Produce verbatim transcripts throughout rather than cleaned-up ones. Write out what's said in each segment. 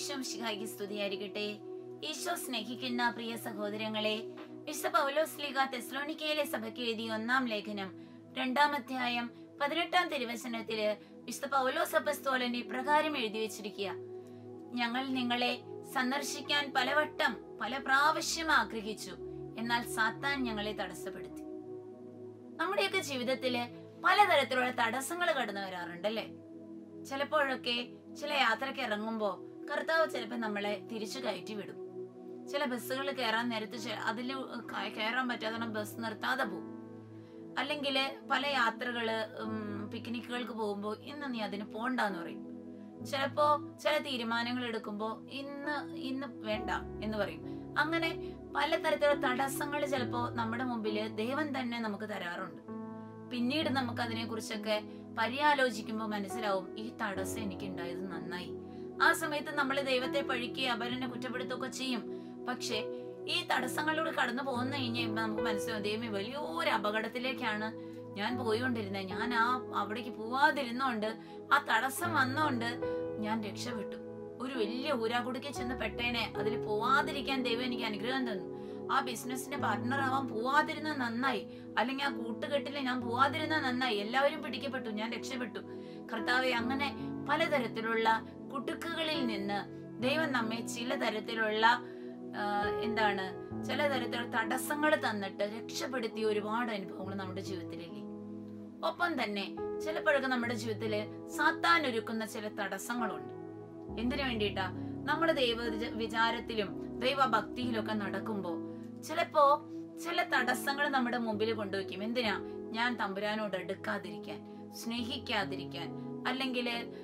ഈശോ മിശിഹായ്ക്ക് സ്തുതിയായിരിക്കട്ടെ. ഈശോ സ്നേഹിക്കുന്ന പ്രിയ സഹോദരങ്ങളെ, വിശുദ്ധ പൗലോസ്ലീഹ തെസ്സലോനിക്കയിലെ സഭയ്ക്ക് എഴുതിയ ഒന്നാം ലേഖനം രണ്ടാം അധ്യായം പതിനെട്ടാം തിരുവചനത്തില് വിശുദ്ധ പൗലോസ് അപ്പോസ്തലൻ ഇപ്രകാരം എഴുതി വെച്ചിരിക്കുക: ഞങ്ങൾ നിങ്ങളെ സന്ദർശിക്കാൻ പലവട്ടം പല പ്രാവശ്യം ആഗ്രഹിച്ചു, എന്നാൽ സാത്താൻ ഞങ്ങളെ തടസ്സപ്പെടുത്തി. നമ്മുടെയൊക്കെ ജീവിതത്തില് പലതരത്തിലുള്ള തടസ്സങ്ങൾ കടന്നു വരാറുണ്ടല്ലേ. ചിലപ്പോഴൊക്കെ ചില യാത്രക്ക് ഇറങ്ങുമ്പോ കർത്താവ് ചിലപ്പോൾ നമ്മളെ തിരിച്ചു കയറ്റി വിടും. ചില ബസ്സുകൾ കയറാൻ നേരത്ത് അതിൽ കയറാൻ പറ്റാതെ ബസ് നിർത്താതെ പോകും. അല്ലെങ്കിൽ പല യാത്രകള് പിക്നിക്കുകൾക്ക് പോകുമ്പോൾ ഇന്ന് നീ അതിന് പോണ്ടെന്ന് പറയും. ചിലപ്പോ ചില തീരുമാനങ്ങൾ എടുക്കുമ്പോ ഇന്ന് ഇന്ന് വേണ്ട എന്ന് പറയും. അങ്ങനെ പലതരത്തിലുള്ള തടസ്സങ്ങൾ ചിലപ്പോ നമ്മുടെ മുമ്പില് ദൈവം തന്നെ നമുക്ക് തരാറുണ്ട്. പിന്നീട് നമുക്ക് അതിനെ കുറിച്ചൊക്കെ പര്യാലോചിക്കുമ്പോൾ മനസ്സിലാവും, ഈ തടസ്സം എനിക്ക് ഉണ്ടായത് നന്നായി. ആ സമയത്ത് നമ്മൾ ദൈവത്തെ പഴിക്കുകയും അപരനെ കുറ്റപ്പെടുത്തുകയൊക്കെ ചെയ്യും. പക്ഷെ ഈ തടസ്സങ്ങളിലൂടെ കടന്നു പോകുന്ന കഴിഞ്ഞാൽ നമുക്ക് മനസ്സിലാവും, ദൈവമേ വലിയൊരു അപകടത്തിലേക്കാണ് ഞാൻ പോയിക്കൊണ്ടിരുന്നത്. ഞാൻ ആ അവിടേക്ക് പോവാതിരുന്നോണ്ട്, ആ തടസ്സം വന്നോണ്ട് ഞാൻ രക്ഷപ്പെട്ടു. ഒരു വലിയ ഊരാകുടുക്കി ചെന്ന് പെട്ടേനെ, അതിൽ പോവാതിരിക്കാൻ ദൈവം എനിക്ക് അനുഗ്രഹം തന്നു. ആ ബിസിനസിന്റെ പാർട്ട്ണർ ആവാൻ പോവാതിരുന്ന നന്നായി, അല്ലെങ്കിൽ ആ കൂട്ടുകെട്ടില് ഞാൻ പോവാതിരുന്ന നന്നായി. എല്ലാവരും പിടിക്കപ്പെട്ടു, ഞാൻ രക്ഷപ്പെട്ടു. കർത്താവെ, അങ്ങനെ പലതരത്തിലുള്ള കുടുക്കുകളിൽ നിന്ന് ദൈവം നമ്മെ ചില തരത്തിലുള്ള എന്താണ് ചില തരത്തിലുള്ള തടസ്സങ്ങൾ തന്നിട്ട് രക്ഷപ്പെടുത്തിയ ഒരുപാട് അനുഭവങ്ങൾ നമ്മുടെ ജീവിതത്തിലില്ലേ. ഒപ്പം തന്നെ ചിലപ്പോഴൊക്കെ നമ്മുടെ ജീവിതത്തില് സാത്താൻ ഒരുക്കുന്ന ചില തടസ്സങ്ങളുണ്ട്. എന്തിനു വേണ്ടിയിട്ടാ? നമ്മുടെ ദൈവ വിചാരത്തിലും ദൈവഭക്തിയിലും ഒക്കെ നടക്കുമ്പോ ചിലപ്പോ ചില തടസ്സങ്ങൾ നമ്മുടെ മുമ്പിൽ കൊണ്ടുവയ്ക്കും. എന്തിനാ? ഞാൻ തമ്പുരാനോട് അടുക്കാതിരിക്കാൻ, സ്നേഹിക്കാതിരിക്കാൻ, അല്ലെങ്കിൽ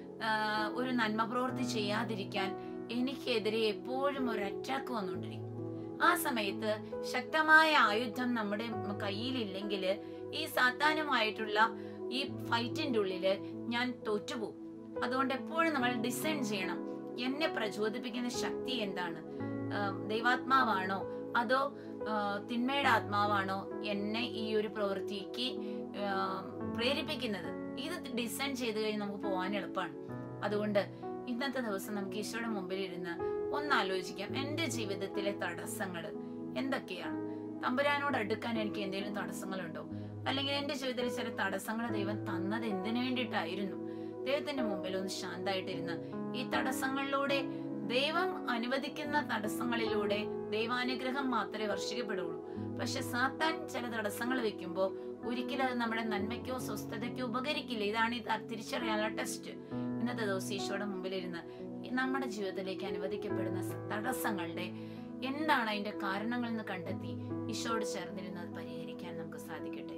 ഒരു നന്മ പ്രവൃത്തി ചെയ്യാതിരിക്കാൻ എനിക്കെതിരെ എപ്പോഴും ഒരു അറ്റാക്ക് വന്നുകൊണ്ടിരിക്കും. ആ സമയത്ത് ശക്തമായ ആയുധം നമ്മുടെ കയ്യിലില്ലെങ്കിൽ ഈ സാത്താനുമായിട്ടുള്ള ഈ ഫൈറ്റിന്റെ ഉള്ളില് ഞാൻ തോറ്റുപോകും. അതുകൊണ്ട് എപ്പോഴും നമ്മൾ ഡിസൈൻ ചെയ്യണം, എന്നെ പ്രചോദിപ്പിക്കുന്ന ശക്തി എന്താണ്? ദൈവാത്മാവാണോ അതോ തിന്മയുടെ ആത്മാവാണോ എന്നെ ഈ ഒരു പ്രവൃത്തിക്ക് പ്രേരിപ്പിക്കുന്നത്? ഇത് ഡിസൈൻ ചെയ്ത് കഴിഞ്ഞ് നമുക്ക് പോകാൻ എളുപ്പമാണ്. അതുകൊണ്ട് ഇന്നത്തെ ദിവസം നമുക്ക് ഈശോയുടെ മുമ്പിൽ ഇരുന്ന് ഒന്നാലോചിക്കാം, എന്റെ ജീവിതത്തിലെ തടസ്സങ്ങൾ എന്തൊക്കെയാണ്? തമ്പുരാനോട് അടുക്കാൻ എനിക്ക് എന്തെങ്കിലും തടസ്സങ്ങളുണ്ടോ? അല്ലെങ്കിൽ എന്റെ ജീവിതത്തിൽ ചില തടസ്സങ്ങൾ ദൈവം തന്നത് എന്തിനു വേണ്ടിയിട്ടായിരുന്നു? ദൈവത്തിന്റെ മുമ്പിൽ ഒന്ന് ശാന്തമായിട്ടിരുന്ന് ഈ തടസ്സങ്ങളിലൂടെ, ദൈവം അനുവദിക്കുന്ന തടസ്സങ്ങളിലൂടെ ദൈവാനുഗ്രഹം മാത്രമേ വർഷിക്കപ്പെടുള്ളൂ. പക്ഷെ സാത്താൻ ചില തടസ്സങ്ങൾ വെക്കുമ്പോൾ ഒരിക്കലും അത് നമ്മുടെ നന്മയ്ക്കോ സ്വസ്ഥതയ്ക്കോ ഉപകരിക്കില്ല. ഇതാണ് ഈ തിരിച്ചറിയാനുള്ള ടെസ്റ്റ്. ഇന്നത്തെ ദിവസം ഈശോയുടെ മുമ്പിലിരുന്ന് നമ്മുടെ ജീവിതത്തിലേക്ക് അനുവദിക്കപ്പെടുന്ന തടസ്സങ്ങളുടെ എന്താണ് അതിന്റെ കാരണങ്ങൾ എന്ന് കണ്ടെത്തി ഈശോയോട് ചേർന്നിരുന്ന് അത് പരിഹരിക്കാൻ നമുക്ക് സാധിക്കട്ടെ.